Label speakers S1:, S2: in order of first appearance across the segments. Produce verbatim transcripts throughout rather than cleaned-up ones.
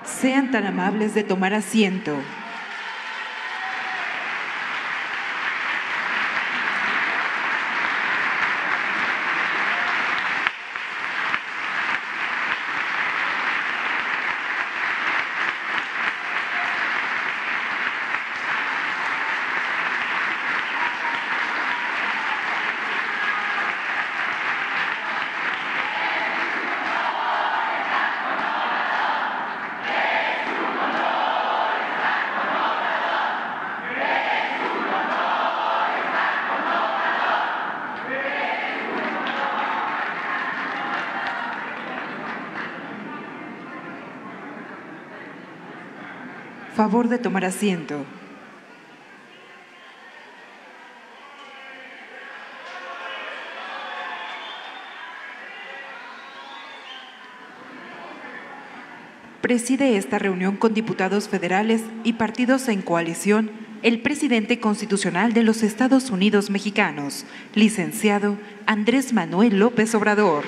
S1: Sean tan amables de tomar asiento. Favor de tomar asiento. Preside esta reunión con diputados federales y partidos en coalición el presidente constitucional de los Estados Unidos mexicanos, licenciado Andrés Manuel López Obrador.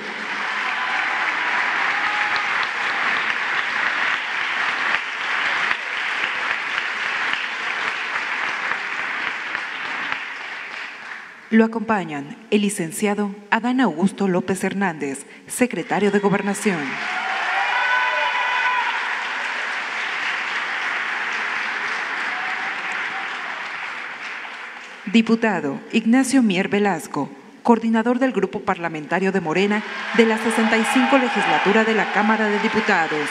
S1: Lo acompañan el licenciado Adán Augusto López Hernández, secretario de Gobernación. Diputado Ignacio Mier Velasco, coordinador del Grupo Parlamentario de Morena de la sesenta y cinco Legislatura de la Cámara de Diputados.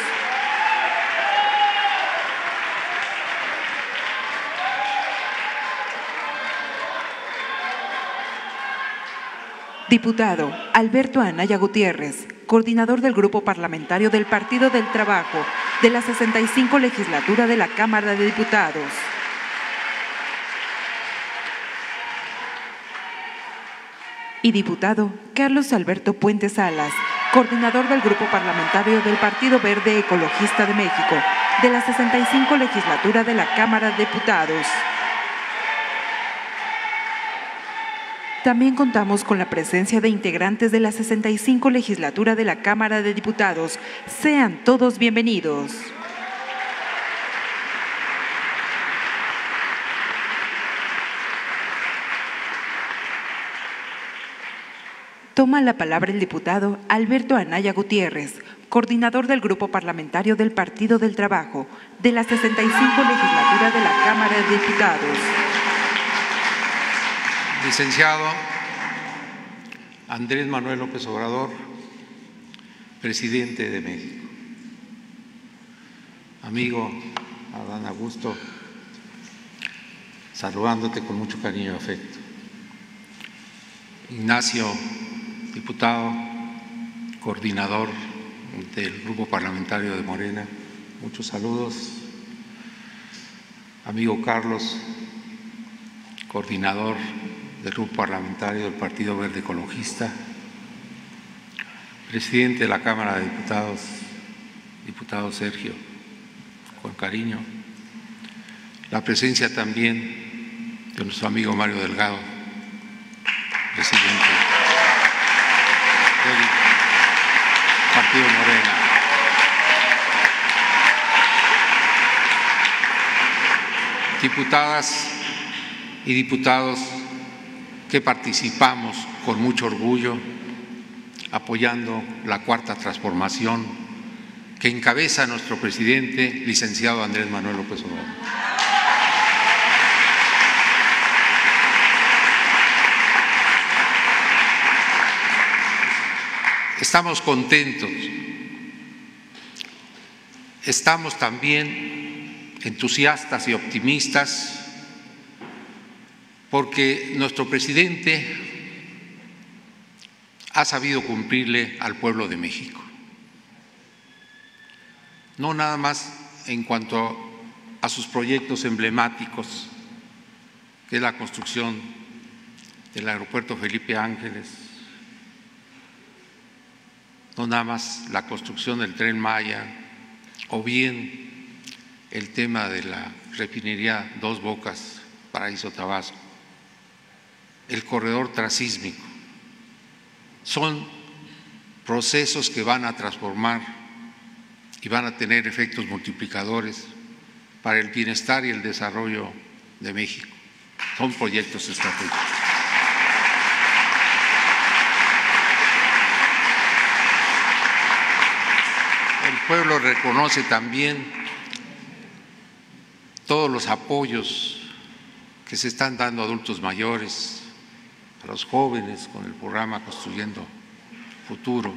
S1: Diputado Alberto Anaya Gutiérrez, coordinador del Grupo Parlamentario del Partido del Trabajo de la sesenta y cinco Legislatura de la Cámara de Diputados. Y diputado Carlos Alberto Puente Salas, coordinador del Grupo Parlamentario del Partido Verde Ecologista de México de la sesenta y cinco Legislatura de la Cámara de Diputados. También contamos con la presencia de integrantes de la sesenta y cinco Legislatura de la Cámara de Diputados. Sean todos bienvenidos. Toma la palabra el diputado Alberto Anaya Gutiérrez, coordinador del Grupo Parlamentario del Partido del Trabajo de la sesenta y cinco Legislatura de la Cámara de Diputados.
S2: Licenciado Andrés Manuel López Obrador, presidente de México. Amigo Adán Augusto, saludándote con mucho cariño y afecto. Ignacio, diputado, coordinador del Grupo Parlamentario de Morena, muchos saludos. Amigo Carlos, coordinador del Grupo Parlamentario del Partido Verde Ecologista, presidente de la Cámara de Diputados, diputado Sergio, con cariño. La presencia también de nuestro amigo Mario Delgado, presidente del Partido Morena. Diputadas y diputados que participamos con mucho orgullo apoyando la Cuarta Transformación que encabeza nuestro presidente, licenciado Andrés Manuel López Obrador. Estamos contentos, estamos también entusiastas y optimistas porque nuestro presidente ha sabido cumplirle al pueblo de México. No nada más en cuanto a sus proyectos emblemáticos, que es la construcción del aeropuerto Felipe Ángeles, no nada más la construcción del Tren Maya, o bien el tema de la refinería Dos Bocas, Paraíso Tabasco, el corredor transísmico. Son procesos que van a transformar y van a tener efectos multiplicadores para el bienestar y el desarrollo de México. Son proyectos estratégicos. El pueblo reconoce también todos los apoyos que se están dando a adultos mayores, a los jóvenes con el programa Construyendo Futuro,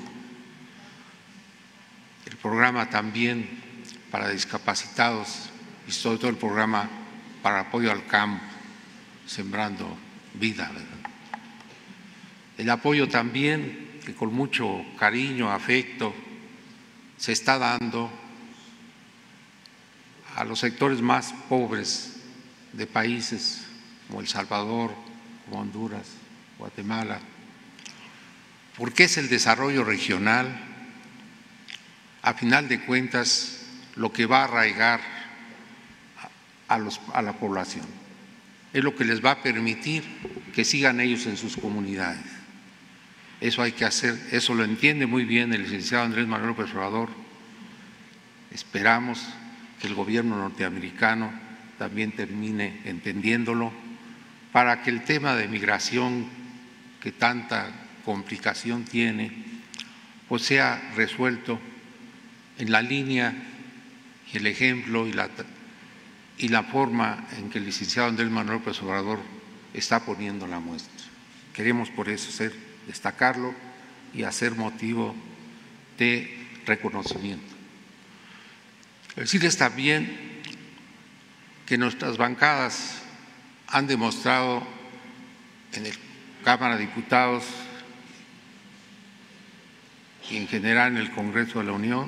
S2: el programa también para discapacitados y sobre todo el programa para apoyo al campo, Sembrando Vida, ¿verdad? El apoyo también que con mucho cariño, afecto, se está dando a los sectores más pobres de países como El Salvador, como Honduras, Guatemala, porque es el desarrollo regional, a final de cuentas, lo que va a arraigar a, los, a la población. Es lo que les va a permitir que sigan ellos en sus comunidades. Eso hay que hacer, eso lo entiende muy bien el licenciado Andrés Manuel López Obrador. Esperamos que el gobierno norteamericano también termine entendiéndolo para que el tema de migración que tanta complicación tiene, pues sea resuelto en la línea y el ejemplo y la, y la forma en que el licenciado Andrés Manuel López Obrador está poniendo la muestra. Queremos por eso ser, destacarlo y hacer motivo de reconocimiento. Decirles también que nuestras bancadas han demostrado en la Cámara de Diputados y en general en el Congreso de la Unión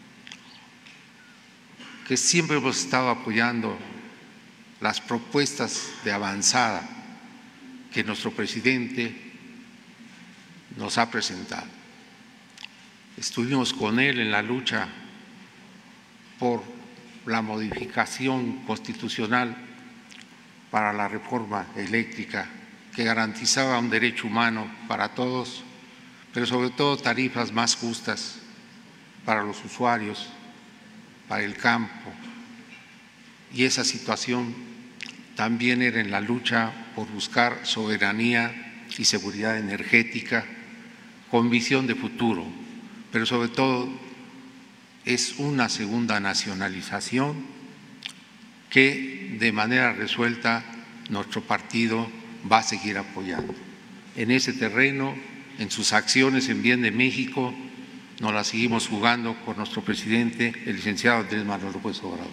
S2: que siempre hemos estado apoyando las propuestas de avanzada que nuestro presidente nos ha presentado. Estuvimos con él en la lucha por la modificación constitucional para la reforma eléctrica que garantizaba un derecho humano para todos, pero sobre todo tarifas más justas para los usuarios, para el campo. Y esa situación también era en la lucha por buscar soberanía y seguridad energética con visión de futuro, pero sobre todo es una segunda nacionalización que de manera resuelta nuestro partido va a seguir apoyando. En ese terreno, en sus acciones en bien de México, nos la seguimos jugando con nuestro presidente, el licenciado Andrés Manuel López Obrador.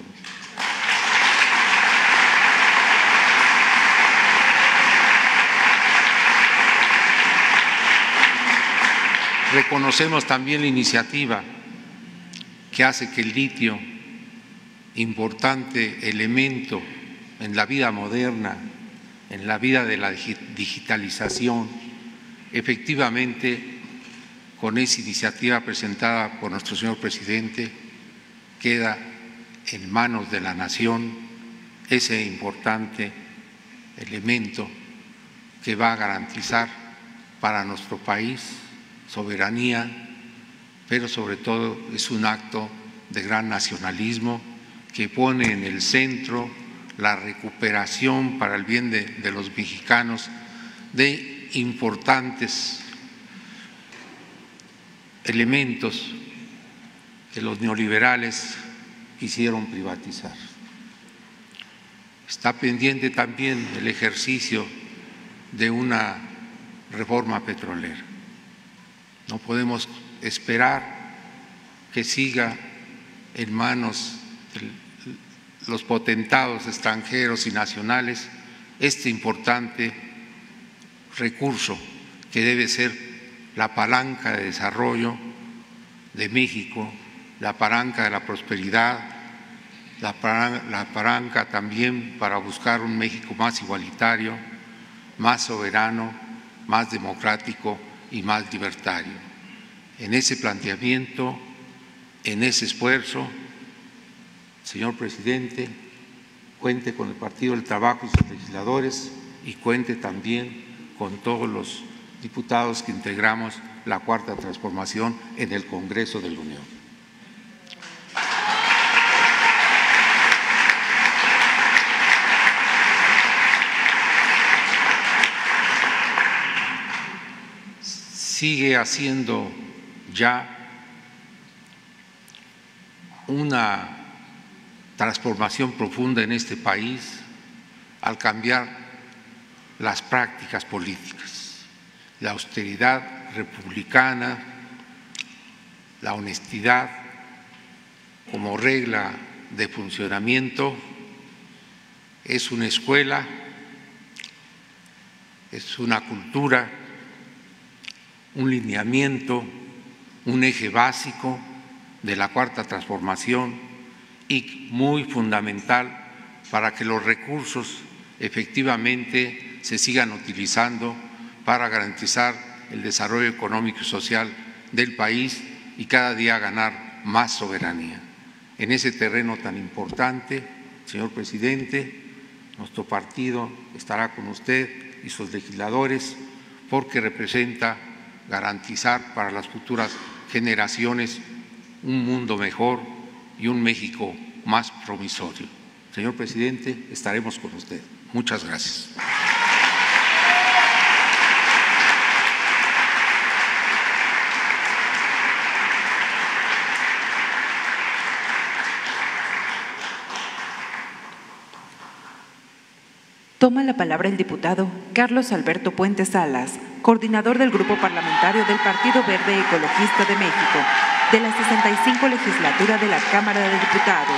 S2: Reconocemos también la iniciativa que hace que el litio, importante elemento en la vida moderna, en la vida de la digitalización, efectivamente, con esa iniciativa presentada por nuestro señor presidente, queda en manos de la nación ese importante elemento que va a garantizar para nuestro país soberanía, pero sobre todo es un acto de gran nacionalismo que pone en el centro la recuperación para el bien de, de los mexicanos de importantes elementos que los neoliberales quisieron privatizar. Está pendiente también el ejercicio de una reforma petrolera. No podemos esperar que siga en manos de los potentados extranjeros y nacionales este importante recurso que debe ser la palanca de desarrollo de México, la palanca de la prosperidad, la palanca, la palanca también para buscar un México más igualitario, más soberano, más democrático y más libertario. En ese planteamiento, en ese esfuerzo, señor presidente, cuente con el Partido del Trabajo y sus legisladores y cuente también con todos los diputados que integramos la Cuarta Transformación en el Congreso de la Unión. sigue haciendo ya una transformación profunda en este país al cambiar las prácticas políticas, la austeridad republicana, la honestidad como regla de funcionamiento. Es una escuela, es una cultura, un lineamiento, un eje básico de la Cuarta Transformación y muy fundamental para que los recursos efectivamente se sigan utilizando para garantizar el desarrollo económico y social del país y cada día ganar más soberanía. En ese terreno tan importante, señor presidente, nuestro partido estará con usted y sus legisladores porque representa garantizar para las futuras generaciones un mundo mejor y un México más promisorio. Señor presidente, estaremos con usted. Muchas gracias.
S1: Toma la palabra el diputado Carlos Alberto Puente Salas, coordinador del Grupo Parlamentario del Partido Verde Ecologista de México, de la sesenta y cinco legislatura de la Cámara de Diputados.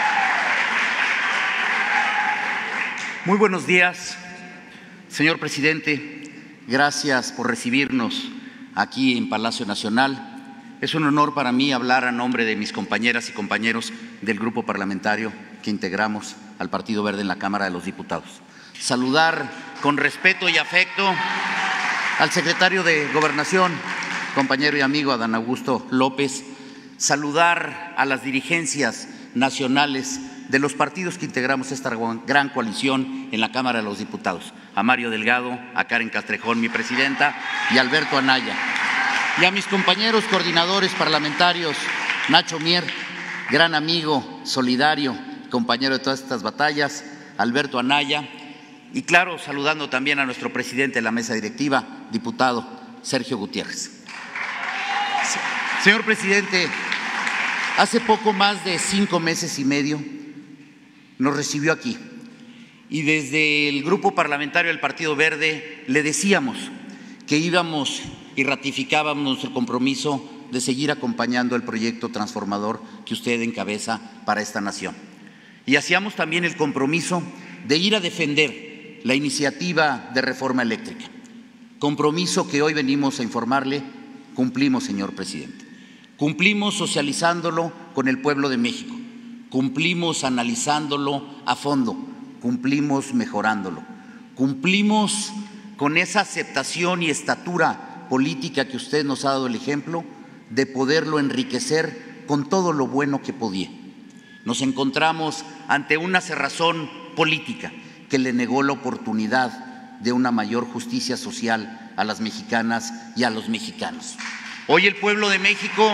S3: Muy buenos días, señor presidente. Gracias por recibirnos aquí en Palacio Nacional. Es un honor para mí hablar a nombre de mis compañeras y compañeros del grupo parlamentario que integramos al Partido Verde en la Cámara de los Diputados. Saludar con respeto y afecto al secretario de Gobernación, compañero y amigo Adán Augusto López, saludar a las dirigencias nacionales de los partidos que integramos esta gran coalición en la Cámara de los Diputados, a Mario Delgado, a Karen Castrejón, mi presidenta, y a Alberto Anaya, y a mis compañeros coordinadores parlamentarios, Nacho Mier, gran amigo, solidario, compañero de todas estas batallas, Alberto Anaya, y claro, saludando también a nuestro presidente de la mesa directiva, diputado Sergio Gutiérrez. Señor presidente, hace poco más de cinco meses y medio nos recibió aquí y desde el grupo parlamentario del Partido Verde le decíamos que íbamos y ratificábamos nuestro compromiso de seguir acompañando el proyecto transformador que usted encabeza para esta nación. Y hacíamos también el compromiso de ir a defender la iniciativa de reforma eléctrica, compromiso que hoy venimos a informarle, cumplimos, señor presidente. Cumplimos socializándolo con el pueblo de México, cumplimos analizándolo a fondo, cumplimos mejorándolo, cumplimos con esa aceptación y estatura política que usted nos ha dado el ejemplo de poderlo enriquecer con todo lo bueno que podía. Nos encontramos ante una cerrazón política que le negó la oportunidad de una mayor justicia social a las mexicanas y a los mexicanos. Hoy el pueblo de México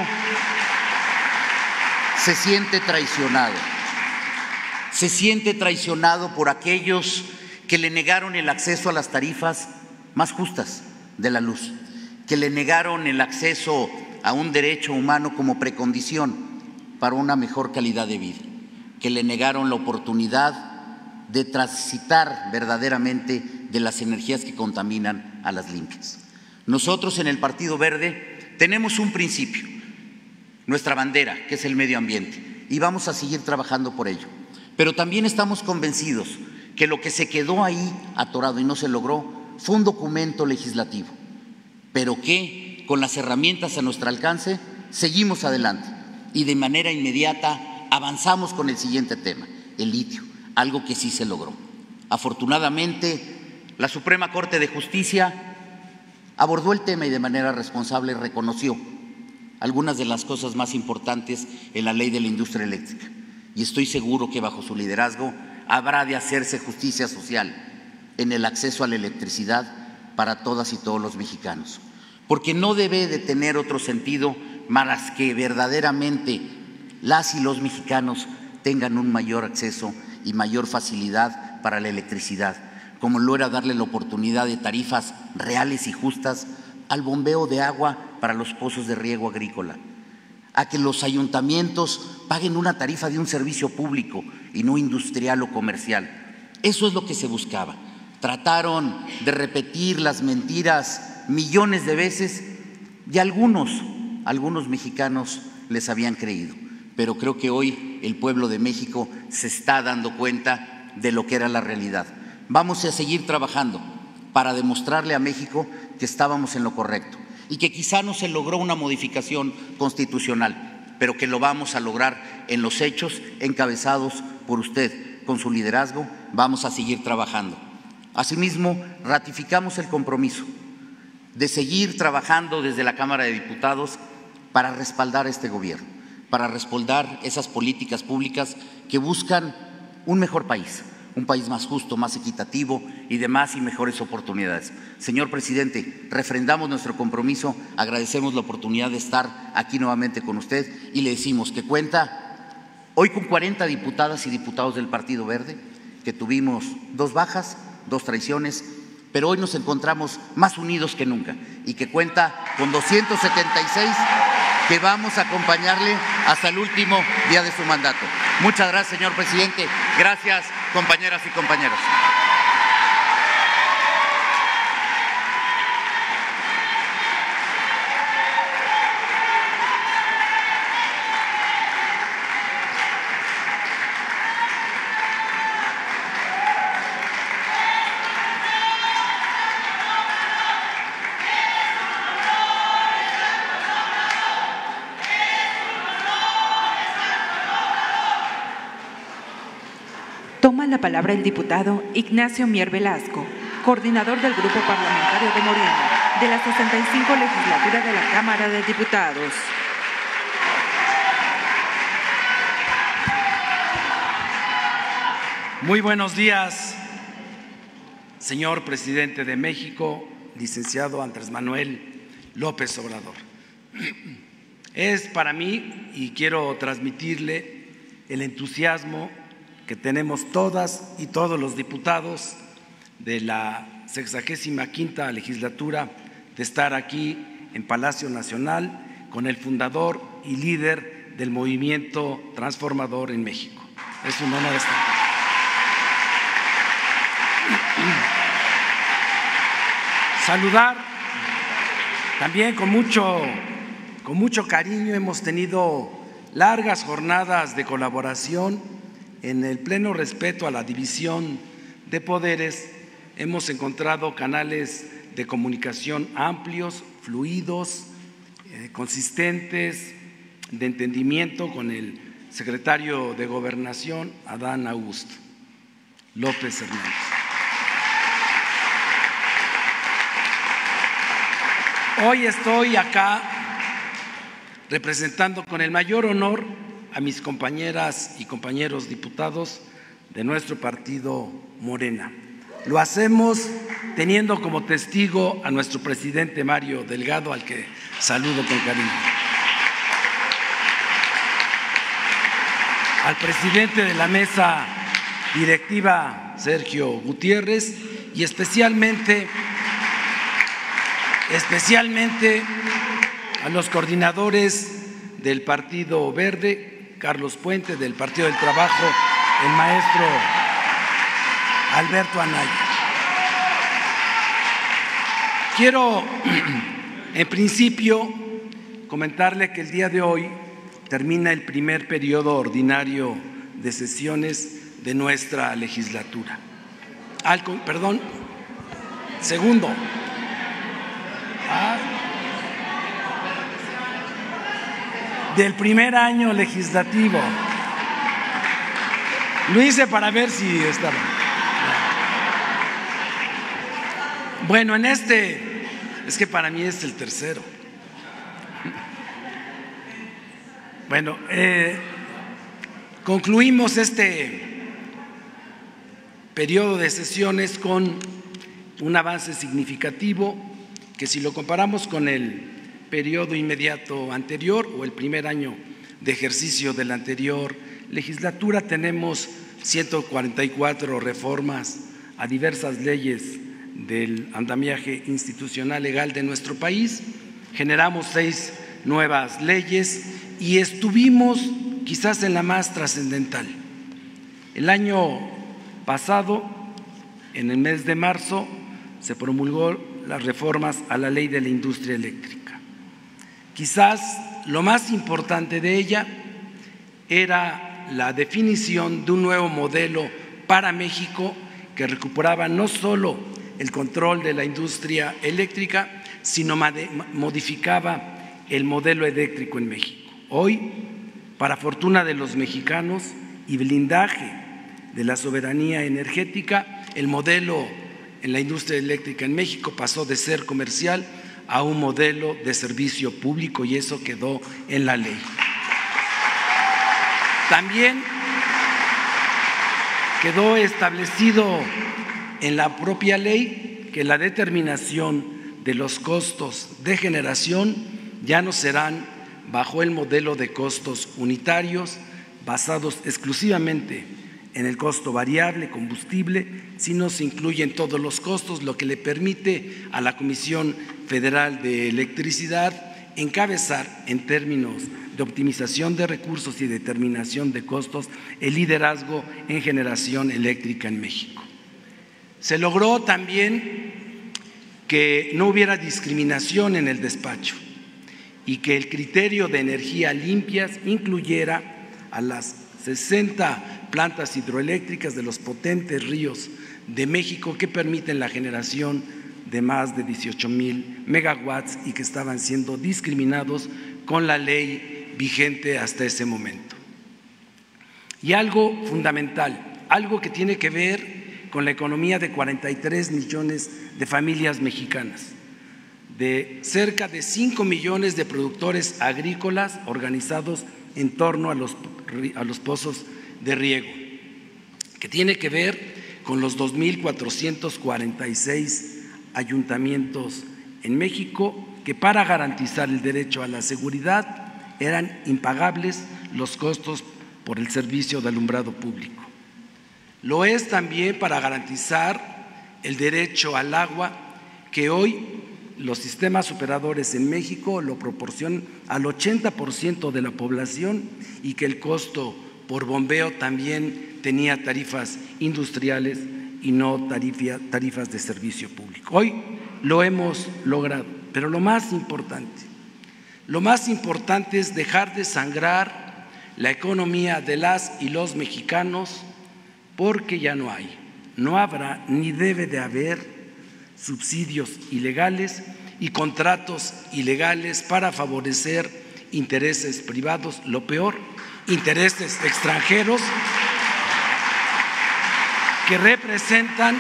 S3: se siente traicionado, se siente traicionado por aquellos que le negaron el acceso a las tarifas más justas de la luz, que le negaron el acceso a un derecho humano como precondición para una mejor calidad de vida, que le negaron la oportunidad de transitar verdaderamente de las energías que contaminan a las limpias. Nosotros en el Partido Verde tenemos un principio, nuestra bandera, que es el medio ambiente, y vamos a seguir trabajando por ello. Pero también estamos convencidos que lo que se quedó ahí atorado y no se logró fue un documento legislativo, pero que con las herramientas a nuestro alcance seguimos adelante y de manera inmediata avanzamos con el siguiente tema, el litio, algo que sí se logró. Afortunadamente, la Suprema Corte de Justicia abordó el tema y de manera responsable reconoció algunas de las cosas más importantes en la ley de la industria eléctrica. Y estoy seguro que bajo su liderazgo habrá de hacerse justicia social en el acceso a la electricidad para todas y todos los mexicanos. Porque no debe de tener otro sentido más que verdaderamente las y los mexicanos tengan un mayor acceso y mayor facilidad para la electricidad, como lo era darle la oportunidad de tarifas reales y justas al bombeo de agua para los pozos de riego agrícola, a que los ayuntamientos paguen una tarifa de un servicio público y no industrial o comercial. Eso es lo que se buscaba. Trataron de repetir las mentiras millones de veces y algunos, algunos mexicanos les habían creído. Pero creo que hoy el pueblo de México se está dando cuenta de lo que era la realidad. Vamos a seguir trabajando para demostrarle a México que estábamos en lo correcto y que quizá no se logró una modificación constitucional, pero que lo vamos a lograr en los hechos encabezados por usted. Con su liderazgo vamos a seguir trabajando. Asimismo, ratificamos el compromiso de seguir trabajando desde la Cámara de Diputados para respaldar este gobierno, para respaldar esas políticas públicas que buscan un mejor país, un país más justo, más equitativo y de más y mejores oportunidades. Señor presidente, refrendamos nuestro compromiso, agradecemos la oportunidad de estar aquí nuevamente con usted y le decimos que cuenta hoy con cuarenta diputadas y diputados del Partido Verde, que tuvimos dos bajas, dos traiciones, pero hoy nos encontramos más unidos que nunca y que cuenta con doscientos setenta y seis que vamos a acompañarle hasta el último día de su mandato. Muchas gracias, señor presidente. Gracias, compañeras y compañeros.
S1: Toma la palabra el diputado Ignacio Mier Velasco, coordinador del Grupo Parlamentario de Morena, de la sesenta y cinco legislatura de la Cámara de Diputados.
S4: Muy buenos días, señor presidente de México, licenciado Andrés Manuel López Obrador. Es para mí, y quiero transmitirle el entusiasmo que tenemos todas y todos los diputados de la sexagésima quinta legislatura de estar aquí en Palacio Nacional con el fundador y líder del movimiento transformador en México. Es un honor estar aquí. Saludar también con mucho, con mucho cariño. Hemos tenido largas jornadas de colaboración en el pleno respeto a la división de poderes. Hemos encontrado canales de comunicación amplios, fluidos, eh, consistentes, de entendimiento con el secretario de Gobernación, Adán Augusto López Hernández. Hoy estoy acá representando con el mayor honor a mis compañeras y compañeros diputados de nuestro partido Morena. Lo hacemos teniendo como testigo a nuestro presidente Mario Delgado, al que saludo con cariño, al presidente de la mesa directiva Sergio Gutiérrez y especialmente, especialmente a los coordinadores del Partido Verde, Carlos Puente, del Partido del Trabajo, el maestro Alberto Anaya. Quiero, en principio, comentarle que el día de hoy termina el primer periodo ordinario de sesiones de nuestra legislatura. Al, perdón, segundo. Ah, del primer año legislativo. Lo hice para ver si estaba. Bueno, en este, es que para mí es el tercero. Bueno, eh, concluimos este periodo de sesiones con un avance significativo que, si lo comparamos con el periodo inmediato anterior o el primer año de ejercicio de la anterior legislatura, tenemos ciento cuarenta y cuatro reformas a diversas leyes del andamiaje institucional legal de nuestro país, generamos seis nuevas leyes y estuvimos quizás en la más trascendental. El año pasado, en el mes de marzo, se promulgó las reformas a la Ley de la Industria Eléctrica. Quizás lo más importante de ella era la definición de un nuevo modelo para México que recuperaba no solo el control de la industria eléctrica, sino modificaba el modelo eléctrico en México. Hoy, para fortuna de los mexicanos y blindaje de la soberanía energética, el modelo en la industria eléctrica en México pasó de ser comercial a un modelo de servicio público y eso quedó en la ley. También quedó establecido en la propia ley que la determinación de los costos de generación ya no serán bajo el modelo de costos unitarios basados exclusivamente en el costo variable, combustible, sino se incluyen todos los costos, lo que le permite a la Comisión Federal de Electricidad encabezar en términos de optimización de recursos y determinación de costos el liderazgo en generación eléctrica en México. Se logró también que no hubiera discriminación en el despacho y que el criterio de energía limpias incluyera a las sesenta plantas hidroeléctricas de los potentes ríos de México que permiten la generación de más de dieciocho mil megawatts y que estaban siendo discriminados con la ley vigente hasta ese momento. Y algo fundamental, algo que tiene que ver con la economía de cuarenta y tres millones de familias mexicanas, de cerca de cinco millones de productores agrícolas organizados en torno a los, a los pozos de riego, que tiene que ver con los dos mil cuatrocientos cuarenta y seis ayuntamientos en México que para garantizar el derecho a la seguridad eran impagables los costos por el servicio de alumbrado público. Lo es también para garantizar el derecho al agua que hoy los sistemas operadores en México lo proporcionan al ochenta por ciento de la población y que el costo por bombeo también tenía tarifas industriales y no tarifas de servicio público. Hoy lo hemos logrado, pero lo más importante, lo más importante es dejar de sangrar la economía de las y los mexicanos porque ya no hay, no habrá ni debe de haber subsidios ilegales y contratos ilegales para favorecer intereses privados, lo peor, intereses extranjeros que representan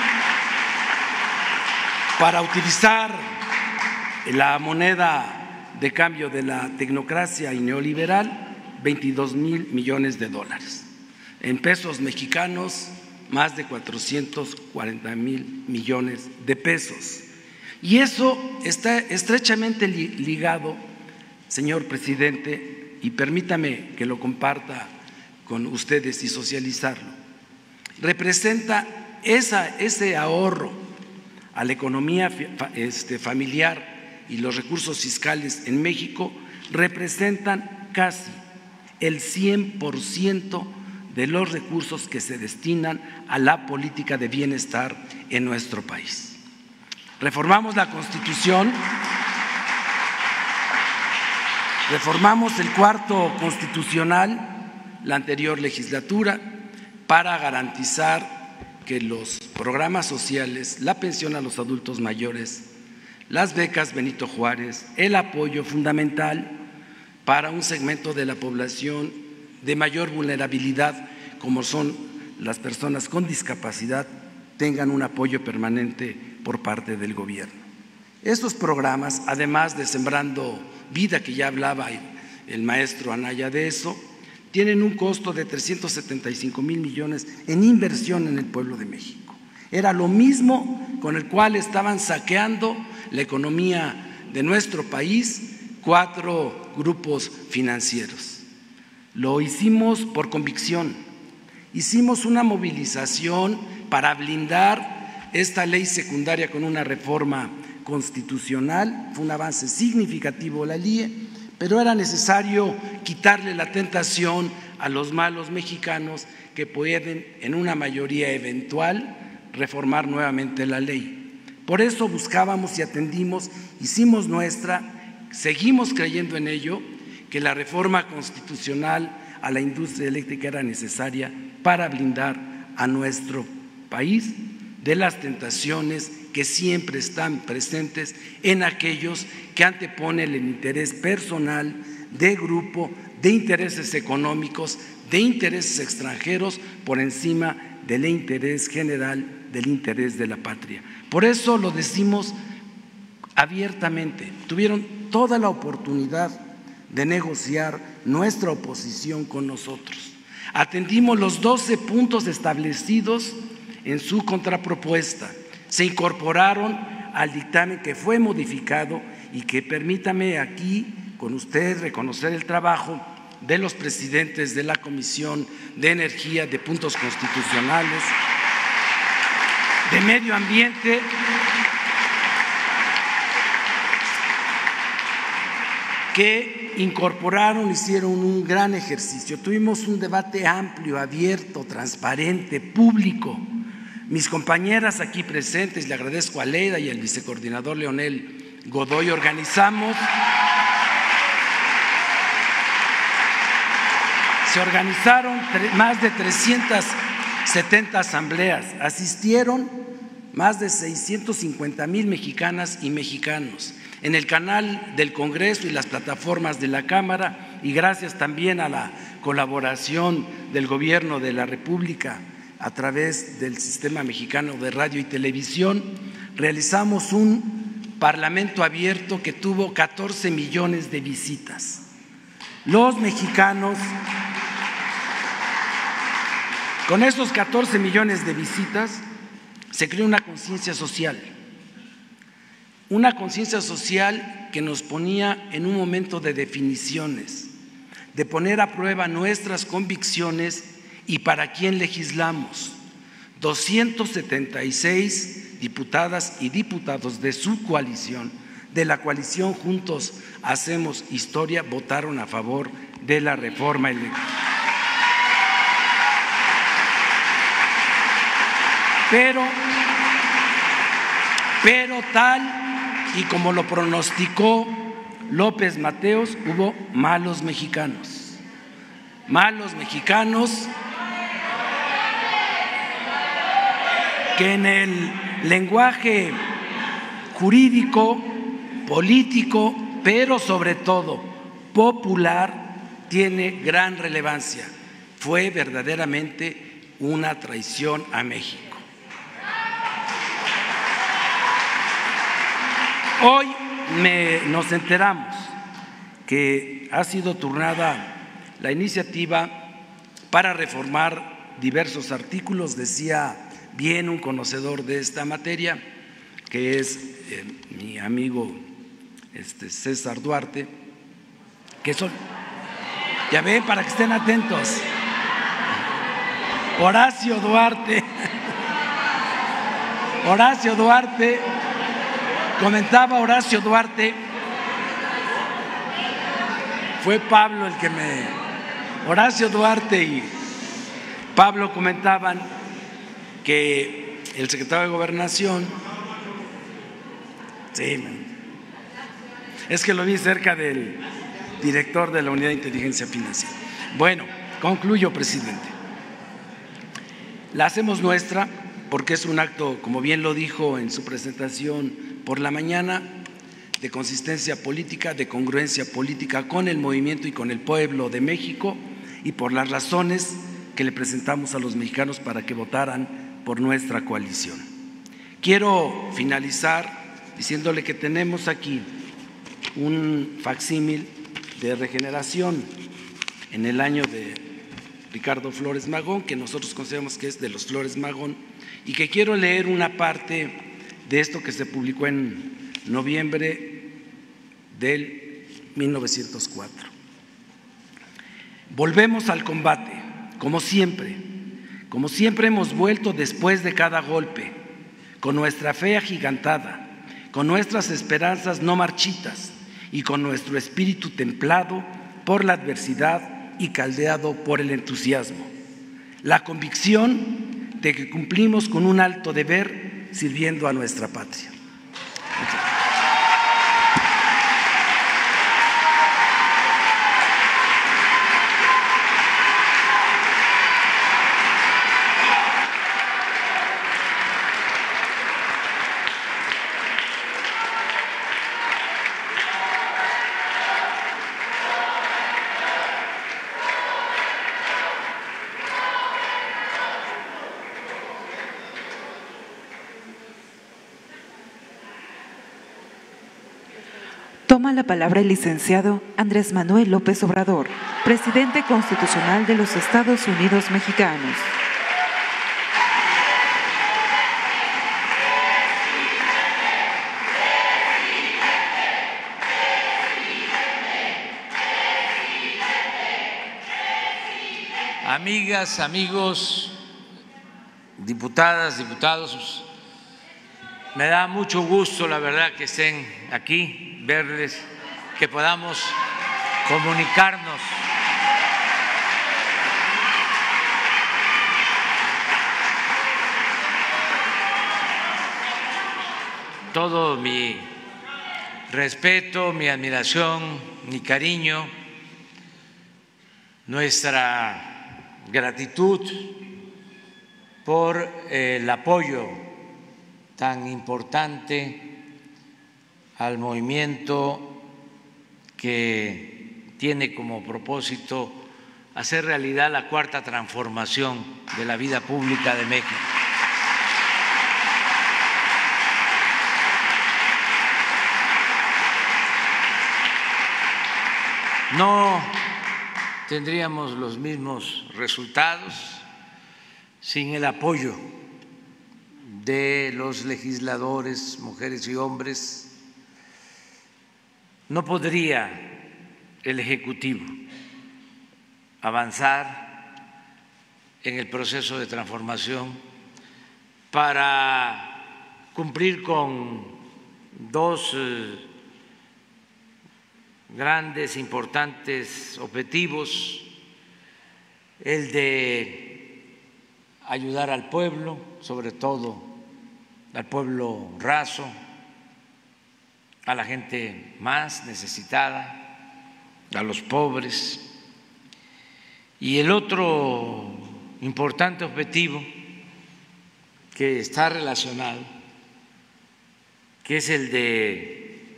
S4: para utilizar la moneda de cambio de la tecnocracia y neoliberal veintidós mil millones de dólares. En pesos mexicanos, más de cuatrocientos cuarenta mil millones de pesos. Y eso está estrechamente ligado, señor presidente, y permítame que lo comparta con ustedes y socializarlo. Representa esa, ese ahorro a la economía este, familiar y los recursos fiscales en México, representan casi el cien por ciento de los recursos que se destinan a la política de bienestar en nuestro país. Reformamos la Constitución, reformamos el cuarto constitucional, la anterior legislatura, para garantizar que los programas sociales, la pensión a los adultos mayores, las becas Benito Juárez, el apoyo fundamental para un segmento de la población de mayor vulnerabilidad, como son las personas con discapacidad, tengan un apoyo permanente por parte del gobierno. Estos programas, además de Sembrando Vida, que ya hablaba el maestro Anaya de eso, tienen un costo de trescientos setenta y cinco mil millones en inversión en el pueblo de México. Era lo mismo con el cual estaban saqueando la economía de nuestro país cuatro grupos financieros. Lo hicimos por convicción, hicimos una movilización para blindar esta ley secundaria con una reforma constitucional. Fue un avance significativo la L I E, pero era necesario quitarle la tentación a los malos mexicanos que pueden, en una mayoría eventual, reformar nuevamente la ley. Por eso buscábamos y atendimos, hicimos nuestra, seguimos creyendo en ello, que la reforma constitucional a la industria eléctrica era necesaria para blindar a nuestro país de las tentaciones que siempre están presentes en aquellos que anteponen el interés personal, de grupo, de intereses económicos, de intereses extranjeros por encima del interés general, del interés de la patria. Por eso lo decimos abiertamente. Tuvieron toda la oportunidad de negociar nuestra oposición con nosotros. Atendimos los doce puntos establecidos en su contrapropuesta. Se incorporaron al dictamen que fue modificado y que, permítame aquí con usted reconocer el trabajo de los presidentes de la Comisión de Energía, de Puntos Constitucionales, de Medio Ambiente, que incorporaron, hicieron un gran ejercicio. Tuvimos un debate amplio, abierto, transparente, público. Mis compañeras aquí presentes, le agradezco a Leida y al vicecoordinador Leonel Godoy, organizamos, se organizaron más de trescientas setenta asambleas, asistieron más de seiscientos cincuenta mil mexicanas y mexicanos. En el canal del Congreso y las plataformas de la Cámara, y gracias también a la colaboración del Gobierno de la República a través del Sistema Mexicano de Radio y Televisión, realizamos un Parlamento abierto que tuvo catorce millones de visitas. Los mexicanos, con esos catorce millones de visitas, se creó una conciencia social. Una conciencia social que nos ponía en un momento de definiciones, de poner a prueba nuestras convicciones y para quién legislamos. doscientos setenta y seis diputadas y diputados de su coalición, de la coalición Juntos Hacemos Historia, votaron a favor de la reforma eléctrica. Pero, pero tal y como lo pronosticó López Mateos, hubo malos mexicanos, malos mexicanos que en el lenguaje jurídico, político, pero sobre todo popular, tiene gran relevancia. Fue verdaderamente una traición a México. Hoy me, nos enteramos que ha sido turnada la iniciativa para reformar diversos artículos. Decía bien un conocedor de esta materia, que es eh, mi amigo este, César Duarte, que son, ya ven, para que estén atentos, Horacio Duarte, Horacio Duarte, comentaba Horacio Duarte, fue Pablo el que me… Horacio Duarte y Pablo comentaban que el secretario de Gobernación, sí, es que lo vi cerca del director de la Unidad de Inteligencia Financiera. Bueno, concluyo, presidente. La hacemos nuestra porque es un acto, como bien lo dijo en su presentación por la mañana, de consistencia política, de congruencia política con el movimiento y con el pueblo de México, y por las razones que le presentamos a los mexicanos para que votaran por nuestra coalición. Quiero finalizar diciéndole que tenemos aquí un facsímil de Regeneración en el año de Ricardo Flores Magón, que nosotros consideramos que es de los Flores Magón, y que quiero leer una parte de esto que se publicó en noviembre del mil novecientos cuatro. Volvemos al combate, como siempre, como siempre hemos vuelto después de cada golpe, con nuestra fe agigantada, con nuestras esperanzas no marchitas y con nuestro espíritu templado por la adversidad y caldeado por el entusiasmo. La convicción de que cumplimos con un alto deber sirviendo a nuestra patria. Muchas gracias.
S1: Toma la palabra el licenciado Andrés Manuel López Obrador, presidente constitucional de los Estados Unidos Mexicanos.
S5: Amigas, amigos, diputadas, diputados, me da mucho gusto, la verdad, que estén aquí, verles, que podamos comunicarnos. Todo mi respeto, mi admiración, mi cariño, nuestra gratitud por el apoyo tan importante al movimiento que tiene como propósito hacer realidad la cuarta transformación de la vida pública de México. No tendríamos los mismos resultados sin el apoyo de los legisladores, mujeres y hombres. No podría el Ejecutivo avanzar en el proceso de transformación para cumplir con dos eh, grandes, importantes objetivos: el de ayudar al pueblo, sobre todo al pueblo raso, a la gente más necesitada, a los pobres. Y el otro importante objetivo que está relacionado, que es el de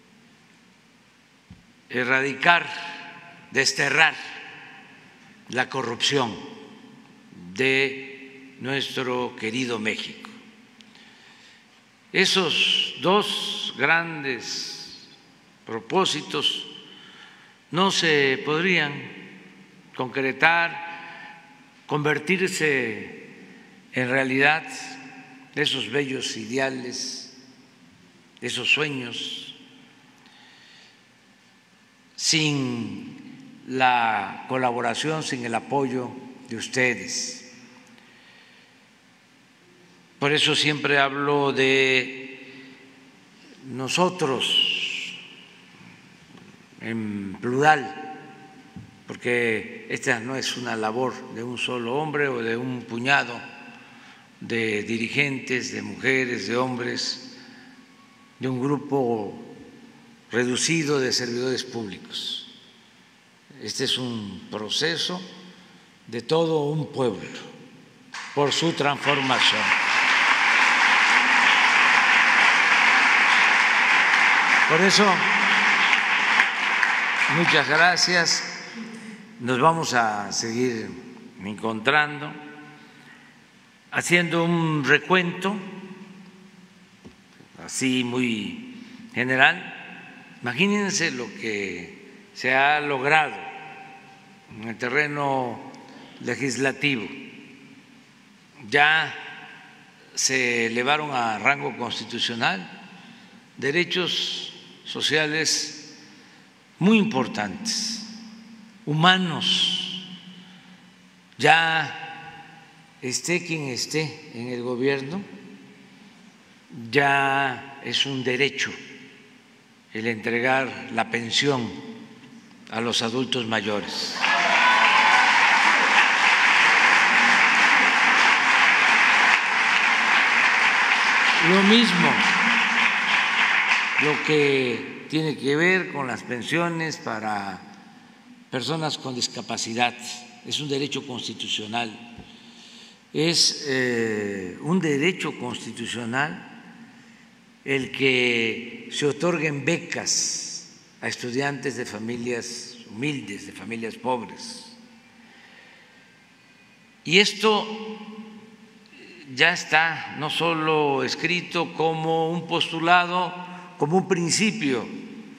S5: erradicar, desterrar la corrupción de nuestro querido México. Esos dos grandes propósitos no se podrían concretar, convertirse en realidad, esos bellos ideales, esos sueños, sin la colaboración, sin el apoyo de ustedes. Por eso siempre hablo de nosotros en plural, porque esta no es una labor de un solo hombre o de un puñado de dirigentes, de mujeres, de hombres, de un grupo reducido de servidores públicos. Este es un proceso de todo un pueblo por su transformación. Por eso, muchas gracias. Nos vamos a seguir encontrando, haciendo un recuento así muy general. Imagínense lo que se ha logrado en el terreno legislativo. Ya se elevaron a rango constitucional derechos sociales muy importantes, humanos. Ya esté quien esté en el gobierno, ya es un derecho el entregar la pensión a los adultos mayores. Lo mismo, lo que tiene que ver con las pensiones para personas con discapacidad, es un derecho constitucional, es eh, un derecho constitucional el que se otorguen becas a estudiantes de familias humildes, de familias pobres. Y esto ya está no solo escrito como un postulado, como un principio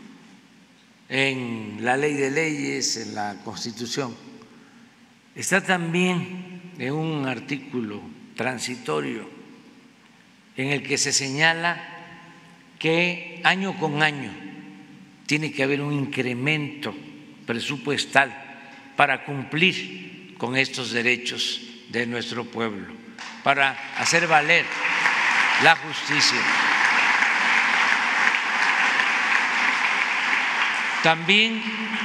S5: en la ley de leyes, en la Constitución, está también en un artículo transitorio en el que se señala que año con año tiene que haber un incremento presupuestal para cumplir con estos derechos de nuestro pueblo, para hacer valer la justicia. También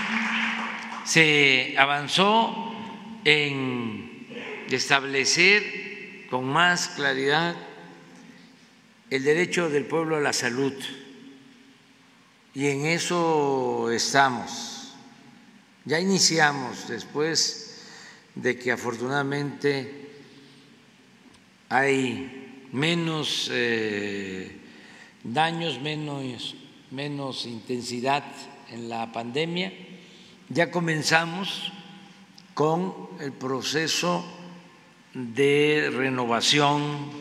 S5: se avanzó en establecer con más claridad el derecho del pueblo a la salud, y en eso estamos. Ya iniciamos, después de que afortunadamente hay menos eh, daños, menos, menos intensidad en la pandemia, ya comenzamos con el proceso de renovación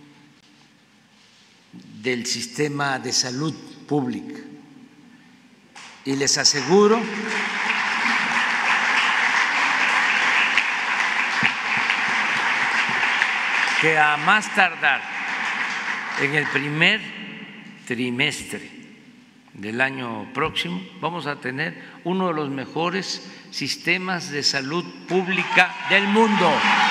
S5: del sistema de salud pública. Y les aseguro que a más tardar en el primer trimestre del año próximo vamos a tener uno de los mejores sistemas de salud pública del mundo.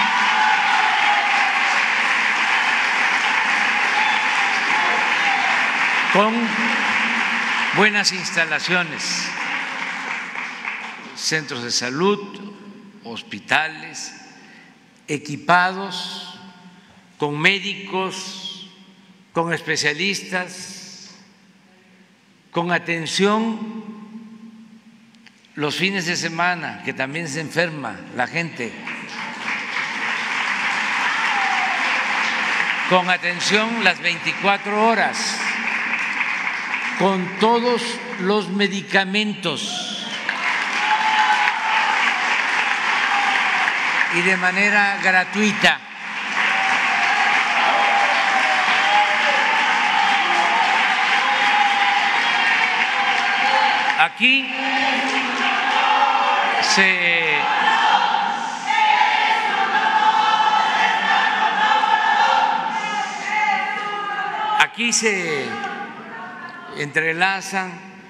S5: Con buenas instalaciones, centros de salud, hospitales, equipados, con médicos, con especialistas, con atención los fines de semana, que también se enferma la gente, con atención las veinticuatro horas, con todos los medicamentos y de manera gratuita. Aquí se aquí se entrelazan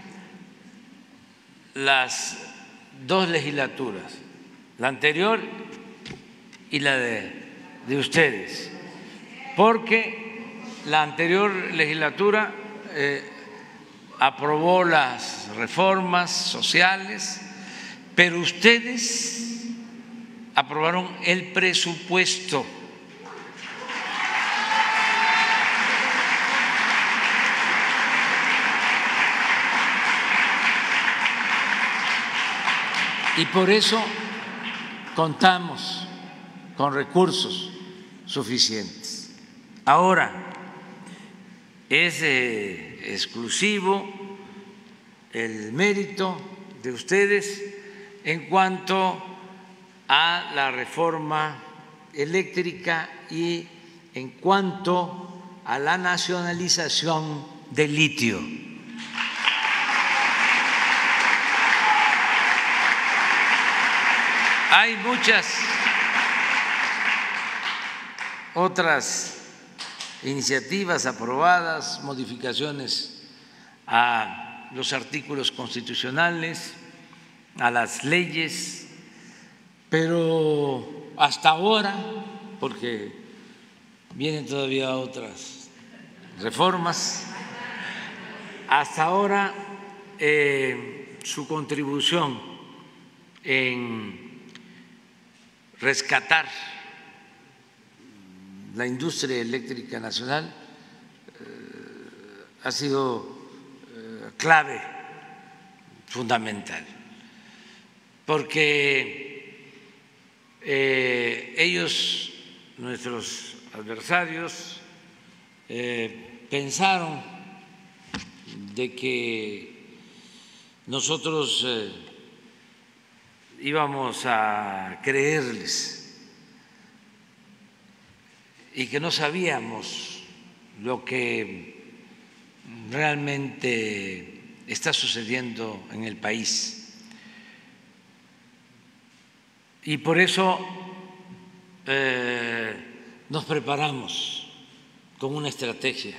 S5: las dos legislaturas, la anterior y la de, de ustedes, porque la anterior legislatura eh, aprobó las reformas sociales, pero ustedes aprobaron el presupuesto. Y por eso contamos con recursos suficientes. Ahora, es eh, exclusivo el mérito de ustedes en cuanto a la reforma eléctrica y en cuanto a la nacionalización del litio. Hay muchas otras iniciativas aprobadas, modificaciones a los artículos constitucionales, a las leyes, pero hasta ahora, porque vienen todavía otras reformas. Hasta ahora eh, su contribución en rescatar la industria eléctrica nacional eh, ha sido eh, clave, fundamental, porque eh, ellos, nuestros adversarios, eh, pensaron de que nosotros eh, íbamos a creerles y que no sabíamos lo que realmente está sucediendo en el país. Y por eso eh, nos preparamos con una estrategia.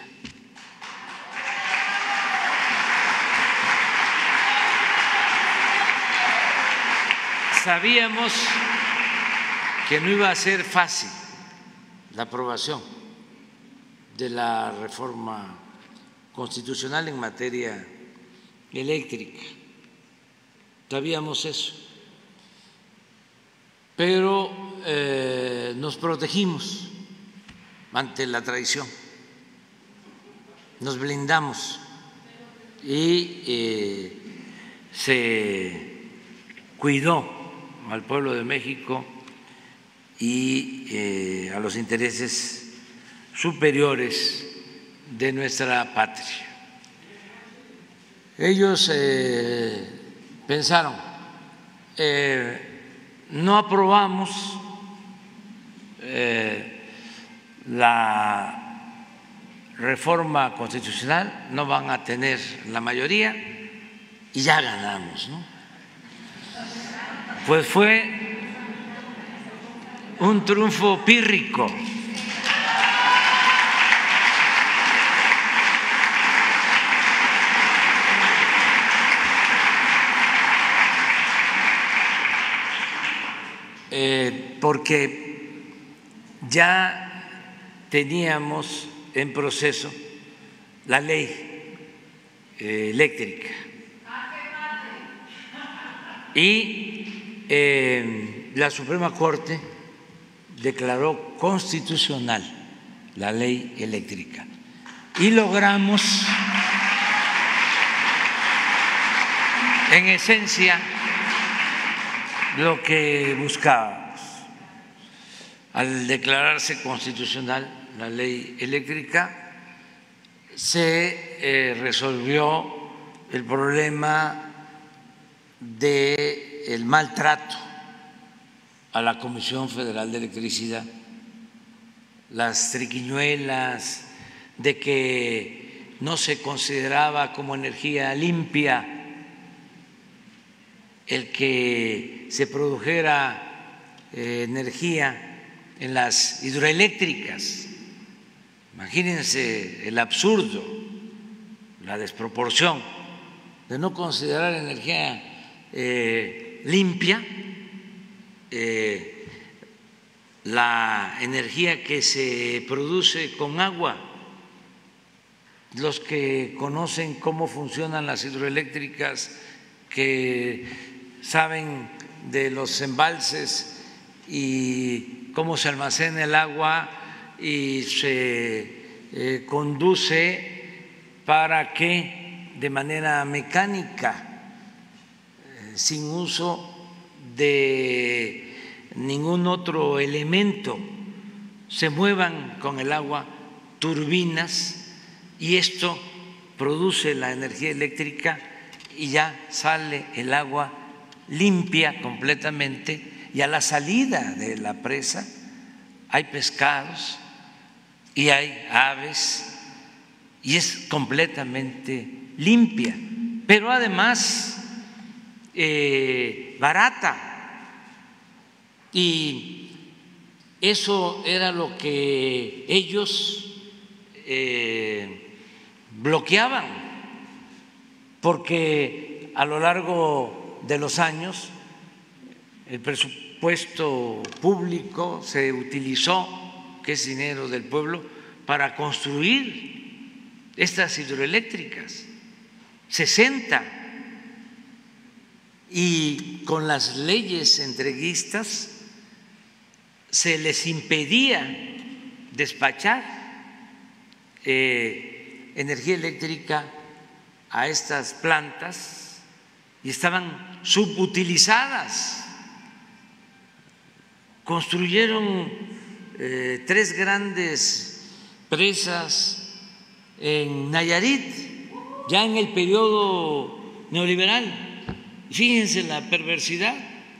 S5: Sabíamos que no iba a ser fácil la aprobación de la reforma constitucional en materia eléctrica. Sabíamos eso, pero eh, nos protegimos ante la traición, nos blindamos y eh, se cuidó al pueblo de México y eh, a los intereses superiores de nuestra patria. Ellos eh, pensaron, eh, no aprobamos eh, la reforma constitucional, no van a tener la mayoría y ya ganamos, ¿no? Pues fue un triunfo pírrico. Eh, porque ya teníamos en proceso la ley eh, eléctrica y eh, la Suprema Corte declaró constitucional la ley eléctrica y logramos en esencia lo que buscábamos. Al declararse constitucional la ley eléctrica, se eh, resolvió el problema del maltrato a la Comisión Federal de Electricidad, las triquiñuelas de que no se consideraba como energía limpia el que se produjera eh, energía en las hidroeléctricas. Imagínense el absurdo, la desproporción de no considerar energía eh, limpia eh, la energía que se produce con agua. Los que conocen cómo funcionan las hidroeléctricas, que saben de los embalses y cómo se almacena el agua y se eh, conduce para que de manera mecánica, eh, sin uso de ningún otro elemento, se muevan con el agua turbinas y esto produce la energía eléctrica y ya sale el agua limpia completamente, y a la salida de la presa hay pescados y hay aves y es completamente limpia, pero además eh, barata, y eso era lo que ellos eh, bloqueaban, porque a lo largo de los años el presupuesto público se utilizó, que es dinero del pueblo, para construir estas hidroeléctricas, sesenta, y con las leyes entreguistas se les impedía despachar eh, energía eléctrica a estas plantas y estaban subutilizadas. Construyeron eh, tres grandes presas en Nayarit, ya en el periodo neoliberal. Fíjense la perversidad.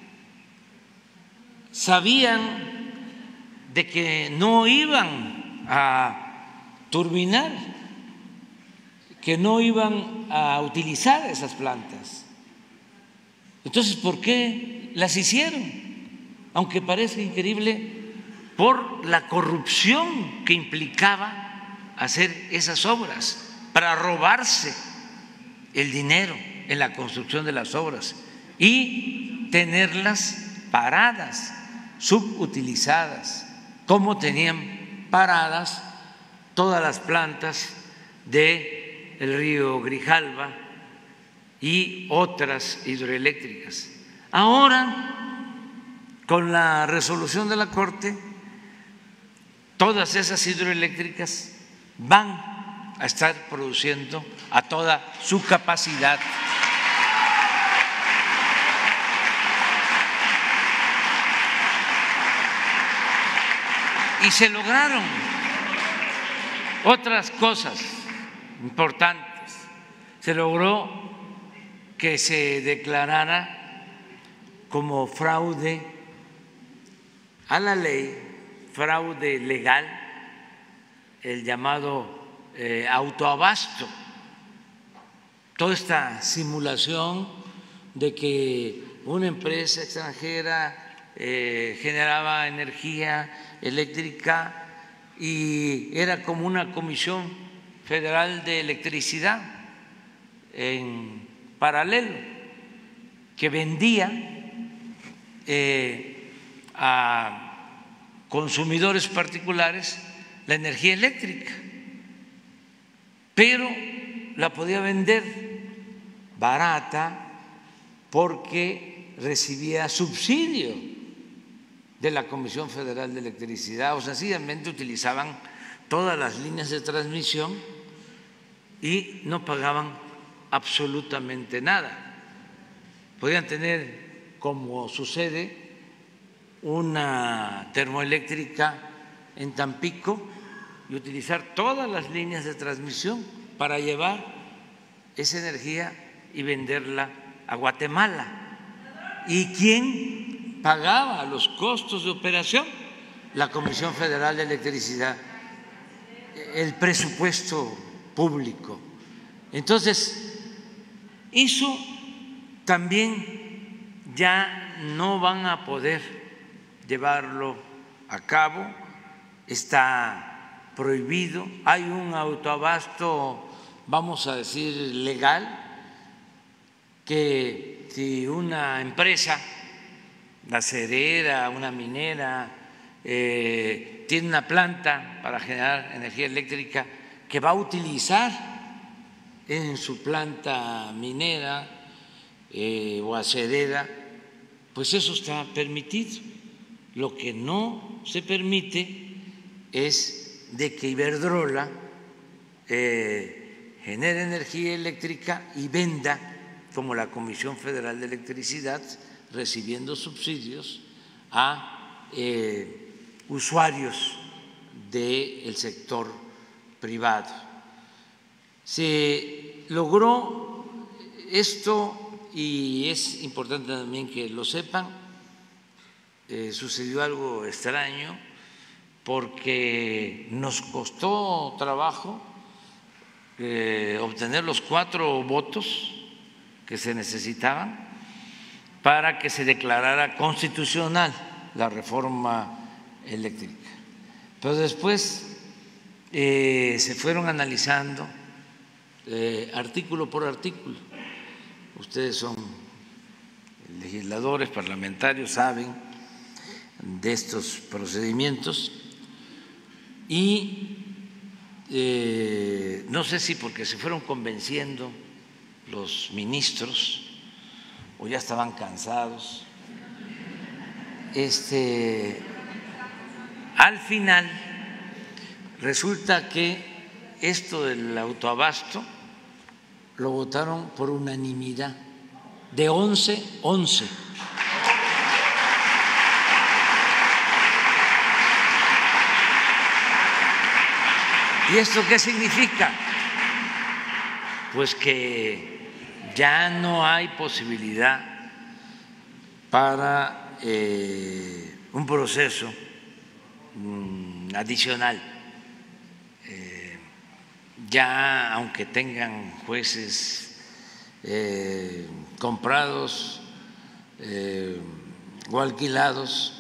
S5: Sabían de que no iban a turbinar, que no iban a utilizar esas plantas. Entonces, ¿por qué las hicieron? Aunque parezca increíble, por la corrupción que implicaba hacer esas obras, para robarse el dinero en la construcción de las obras y tenerlas paradas, subutilizadas, como tenían paradas todas las plantas del río Grijalva y otras hidroeléctricas. Ahora, con la resolución de la Corte, todas esas hidroeléctricas van a estar produciendo a toda su capacidad. Y se lograron otras cosas importantes. Se logró que se declarara como fraude a la ley, fraude legal, el llamado eh, autoabasto. Toda esta simulación de que una empresa extranjera eh, generaba energía eléctrica y era como una comisión federal de electricidad en paralelo, que vendía eh, a consumidores particulares la energía eléctrica, pero la podía vender barata porque recibía subsidio de la Comisión Federal de Electricidad. O sea, sencillamente utilizaban todas las líneas de transmisión y no pagaban absolutamente nada. Podían tener, como sucede, una termoeléctrica en Tampico y utilizar todas las líneas de transmisión para llevar esa energía y venderla a Guatemala. ¿Y quién pagaba los costos de operación? La Comisión Federal de Electricidad, el presupuesto público. Entonces, eso también ya no van a poder llevarlo a cabo, está prohibido. Hay un autoabasto, vamos a decir, legal, que si una empresa, la acerera, una minera, eh, tiene una planta para generar energía eléctrica que va a utilizar en su planta minera eh, o acerera, pues eso está permitido. Lo que no se permite es de que Iberdrola eh, genere energía eléctrica y venda, como la Comisión Federal de Electricidad, recibiendo subsidios a eh, usuarios del sector privado. Se logró esto y es importante también que lo sepan. Eh, sucedió algo extraño porque nos costó trabajo eh, obtener los cuatro votos que se necesitaban para que se declarara constitucional la reforma eléctrica. Pero después eh, se fueron analizando eh, artículo por artículo. Ustedes son legisladores, parlamentarios, saben de estos procedimientos y eh, no sé si porque se fueron convenciendo los ministros o ya estaban cansados, este, al final resulta que esto del autoabasto lo votaron por unanimidad, de once, once. ¿Y esto qué significa? Pues que ya no hay posibilidad para eh, un proceso mm, adicional. Eh, ya aunque tengan jueces eh, comprados eh, o alquilados,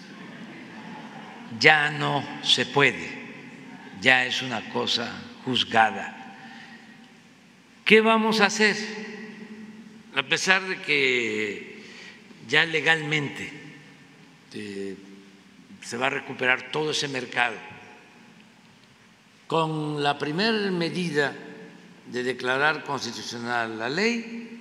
S5: ya no se puede. Ya es una cosa juzgada. ¿Qué vamos a hacer? A pesar de que ya legalmente eh, se va a recuperar todo ese mercado, con la primera medida de declarar constitucional la ley,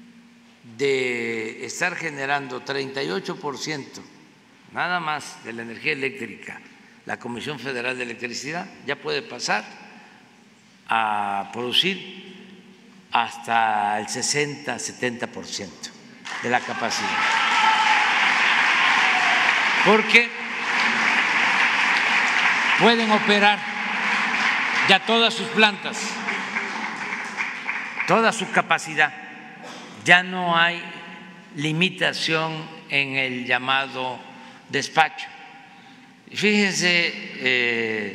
S5: de estar generando treinta y ocho por ciento nada más de la energía eléctrica, la Comisión Federal de Electricidad ya puede pasar a producir hasta el sesenta, setenta por ciento de la capacidad. Porque pueden operar ya todas sus plantas, toda su capacidad. Ya no hay limitación en el llamado despacho. Fíjense eh,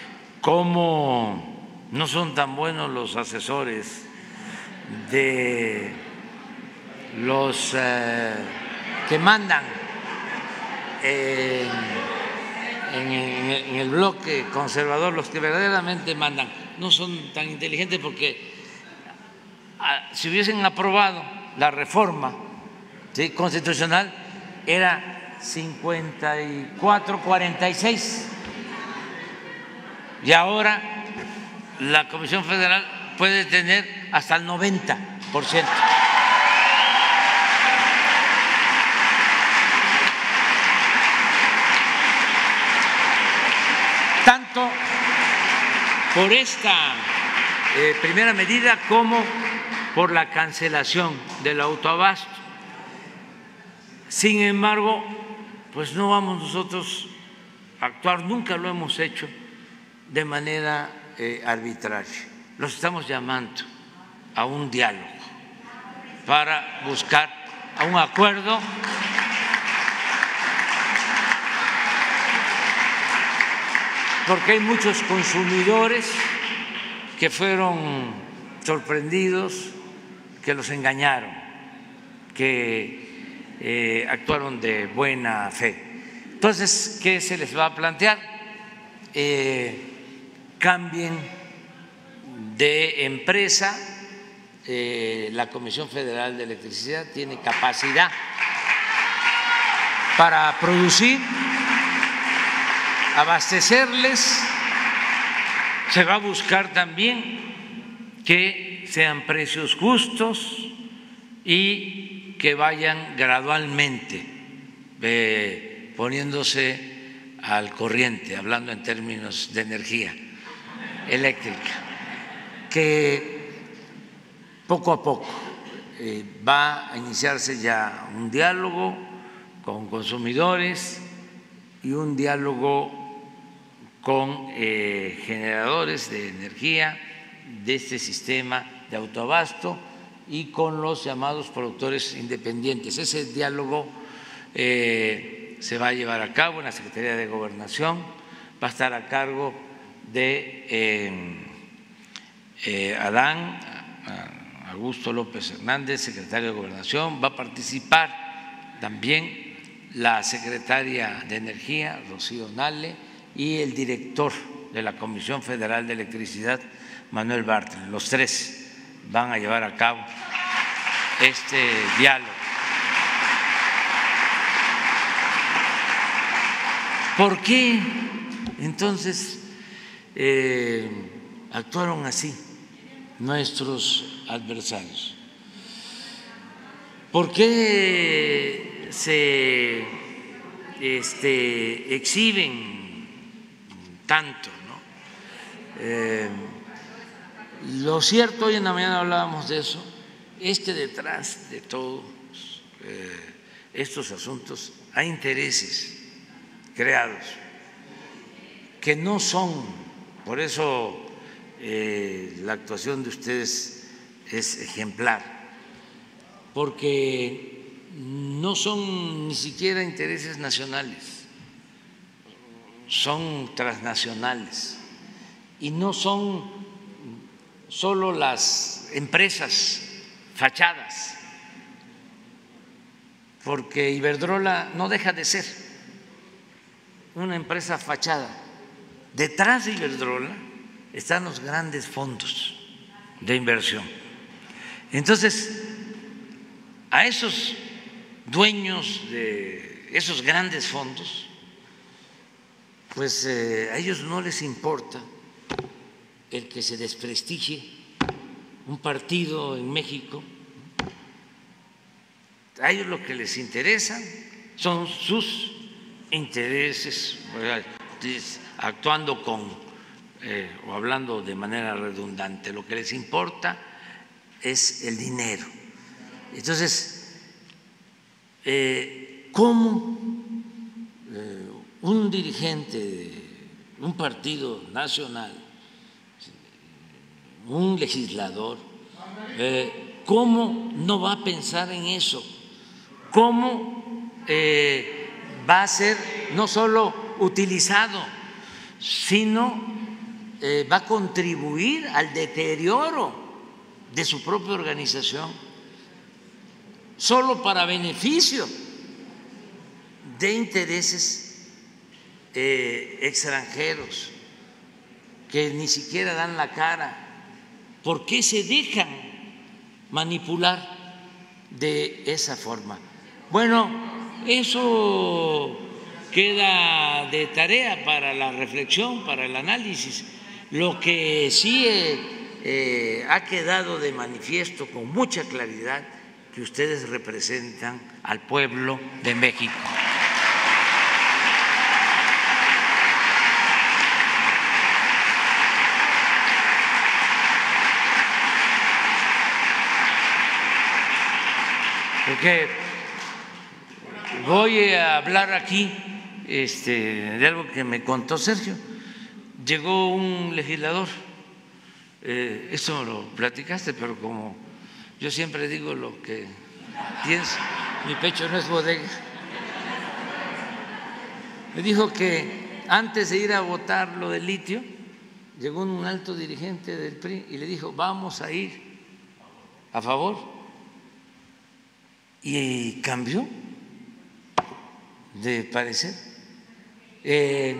S5: cómo no son tan buenos los asesores de los eh, que mandan eh, en, en, en el bloque conservador, los que verdaderamente mandan, no son tan inteligentes porque ah, si hubiesen aprobado la reforma ¿sí? constitucional era cincuenta y cuatro, cuarenta y seis y ahora la Comisión Federal puede tener hasta el noventa por ciento. Tanto por esta eh, primera medida como por la cancelación del autoabasto. Sin embargo, pues no vamos nosotros a actuar, nunca lo hemos hecho de manera eh, arbitraria. Los estamos llamando a un diálogo para buscar a un acuerdo porque hay muchos consumidores que fueron sorprendidos, que los engañaron, que Eh, actuaron de buena fe. Entonces, ¿qué se les va a plantear? Eh, cambien de empresa. Eh, la Comisión Federal de Electricidad tiene capacidad para producir, abastecerles. Se va a buscar también que sean precios justos y que vayan gradualmente eh, poniéndose al corriente, hablando en términos de energía eléctrica, que poco a poco eh, va a iniciarse ya un diálogo con consumidores y un diálogo con eh, generadores de energía de este sistema de autoabasto y con los llamados productores independientes. Ese diálogo eh, se va a llevar a cabo en la Secretaría de Gobernación, va a estar a cargo de eh, eh, Adán Augusto López Hernández, secretario de Gobernación, va a participar también la secretaria de Energía, Rocío Nale, y el director de la Comisión Federal de Electricidad, Manuel Bartlett. Los tres van a llevar a cabo este diálogo. ¿Por qué entonces eh, actuaron así nuestros adversarios? ¿Por qué se este, exhiben tanto, ¿no? Eh, lo cierto, hoy en la mañana hablábamos de eso, es que detrás de todos eh, estos asuntos hay intereses creados que no son, por eso eh, la actuación de ustedes es ejemplar, porque no son ni siquiera intereses nacionales, son transnacionales y no son solo las empresas fachadas, porque Iberdrola no deja de ser una empresa fachada. Detrás de Iberdrola están los grandes fondos de inversión. Entonces, a esos dueños de esos grandes fondos, pues eh, a ellos no les importa el que se desprestigie un partido en México. A ellos lo que les interesa son sus intereses, actuando con eh, o hablando de manera redundante. Lo que les importa es el dinero. Entonces, eh, ¿cómo eh, un dirigente de un partido nacional, un legislador, eh, cómo no va a pensar en eso? ¿Cómo eh, va a ser no solo utilizado, sino eh, va a contribuir al deterioro de su propia organización, solo para beneficio de intereses eh, extranjeros que ni siquiera dan la cara? ¿Por qué se dejan manipular de esa forma? Bueno, eso queda de tarea para la reflexión, para el análisis. Lo que sí eh, eh, ha quedado de manifiesto con mucha claridad, que ustedes representan al pueblo de México. Porque voy a hablar aquí este, de algo que me contó Sergio. Llegó un legislador, eh, eso lo platicaste, pero como yo siempre digo lo que pienso, mi pecho no es bodega. Me dijo que antes de ir a votar lo del litio, llegó un alto dirigente del P R I y le dijo: vamos a ir a favor. Y cambió de parecer. Eh,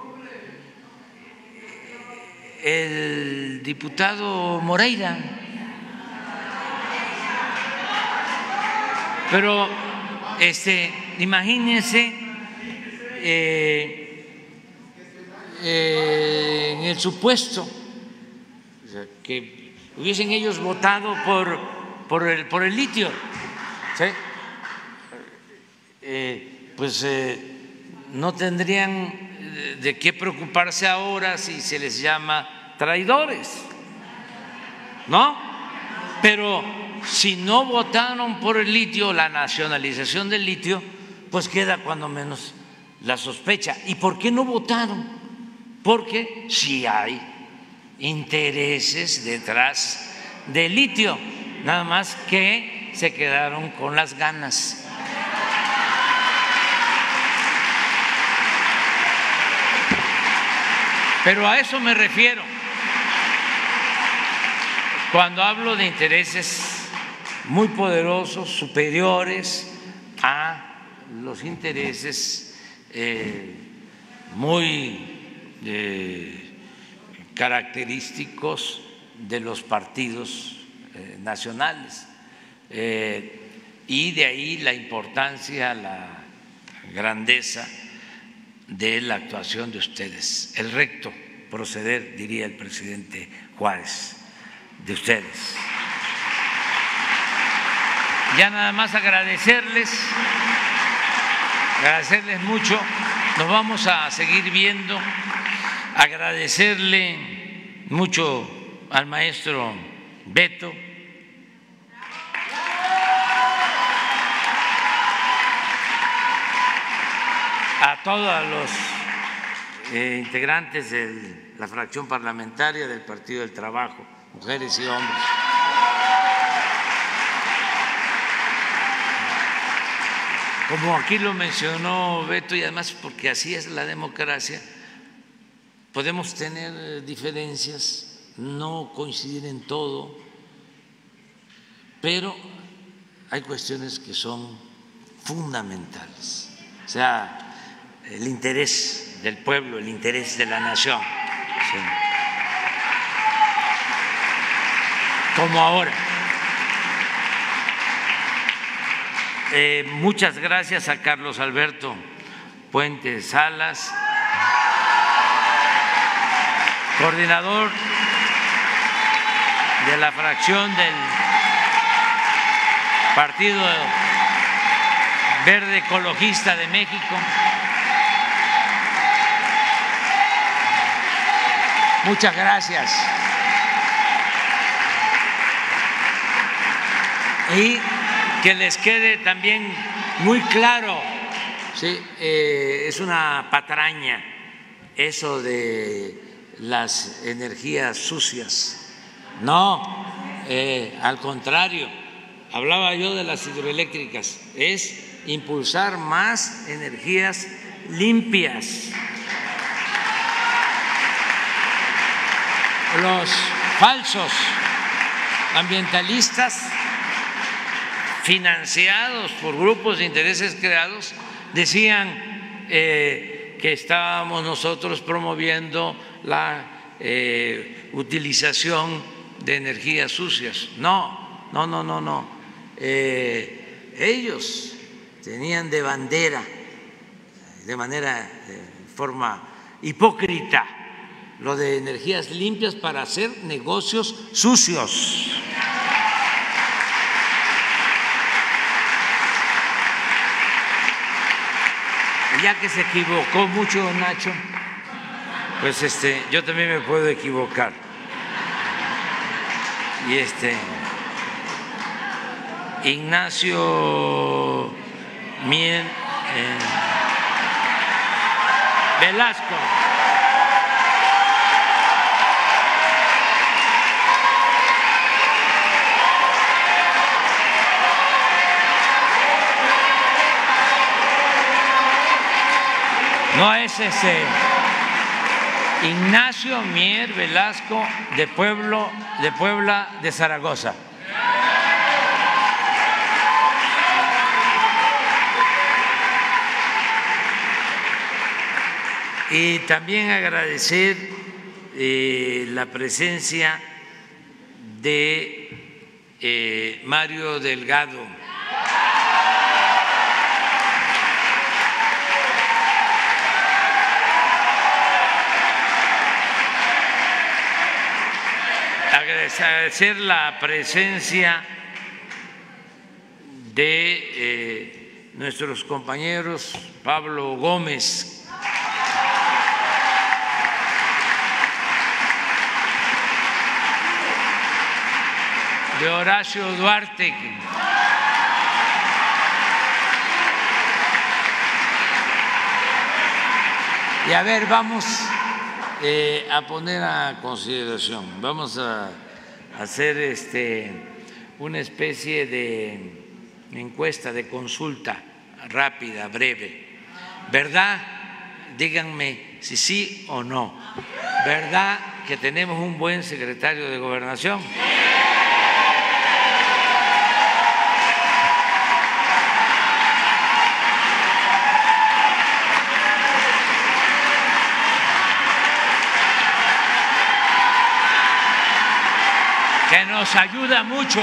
S5: el diputado Moreira, pero este, imagínense eh, eh, en el supuesto, o sea, que hubiesen ellos votado por, por, el, por el litio. ¿Sí? Eh, pues eh, no tendrían de qué preocuparse ahora si se les llama traidores, ¿no? Pero si no votaron por el litio, la nacionalización del litio, pues queda cuando menos la sospecha. ¿Y por qué no votaron? Porque sí hay intereses detrás del litio, nada más que se quedaron con las ganas. Pero a eso me refiero cuando hablo de intereses muy poderosos, superiores a los intereses eh, muy eh, característicos de los partidos eh, nacionales. Eh, y de ahí la importancia, la grandeza de la actuación de ustedes. El recto proceder, diría el presidente Juárez, de ustedes. Ya nada más agradecerles, agradecerles mucho, nos vamos a seguir viendo, agradecerle mucho al maestro Beto, a todos los eh, integrantes de la fracción parlamentaria del Partido del Trabajo, mujeres y hombres. Como aquí lo mencionó Beto, y además porque así es la democracia, podemos tener diferencias, no coincidir en todo, pero hay cuestiones que son fundamentales. O sea, el interés del pueblo, el interés de la nación. Sí. Como ahora. Eh, muchas gracias a Carlos Alberto Puente Salas, coordinador de la fracción del Partido Verde Ecologista de México. Muchas gracias. Y que les quede también muy claro, ¿sí? eh, es una patraña eso de las energías sucias. No, eh, al contrario, hablaba yo de las hidroeléctricas, es impulsar más energías limpias. Los falsos ambientalistas, financiados por grupos de intereses creados, decían eh, que estábamos nosotros promoviendo la eh, utilización de energías sucias. No, no, no, no, no. Eh, ellos tenían de bandera, de manera, de forma hipócrita, lo de energías limpias para hacer negocios sucios. Ya que se equivocó mucho Nacho, pues este, yo también me puedo equivocar. Y este Ignacio Mier eh, Velasco. No es ese Ignacio Mier Velasco de Pueblo, de Puebla de Zaragoza. Y también agradecer eh, la presencia de eh, Mario Delgado. Agradecer la presencia de eh, nuestros compañeros Pablo Gómez, de Horacio Duarte, y a ver, vamos eh, a poner a consideración, vamos a hacer este, una especie de encuesta, de consulta rápida, breve. ¿Verdad? Díganme si sí o no. ¿Verdad que tenemos un buen secretario de Gobernación? Que nos ayuda mucho,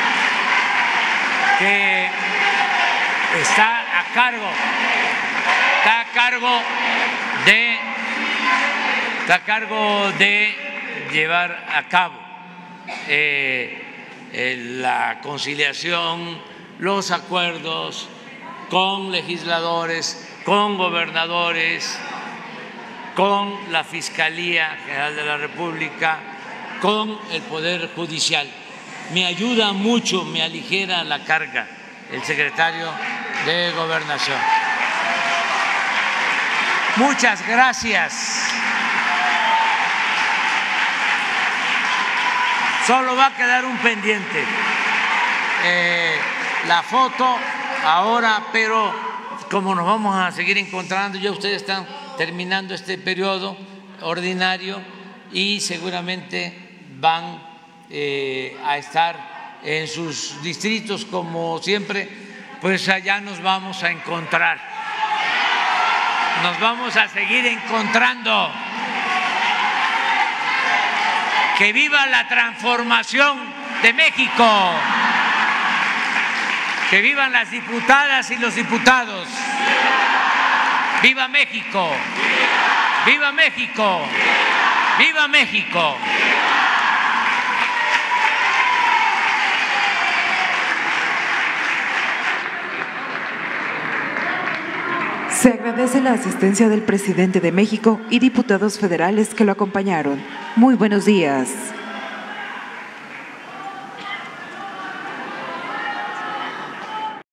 S5: que está a cargo, está a cargo de está a cargo de llevar a cabo eh, eh, la conciliación, los acuerdos con legisladores, con gobernadores, con la Fiscalía General de la República, con el Poder Judicial. Me ayuda mucho, me aligera la carga el secretario de Gobernación. Muchas gracias. Solo va a quedar un pendiente, eh, la foto ahora, pero como nos vamos a seguir encontrando, ya ustedes están terminando este periodo ordinario y seguramente van eh, a estar en sus distritos como siempre, pues allá nos vamos a encontrar, nos vamos a seguir encontrando. ¡Que viva la transformación de México! ¡Que vivan las diputadas y los diputados! ¡Viva México! ¡Viva México! ¡Viva México!
S1: Se agradece la asistencia del presidente de México y diputados federales que lo acompañaron. Muy buenos días.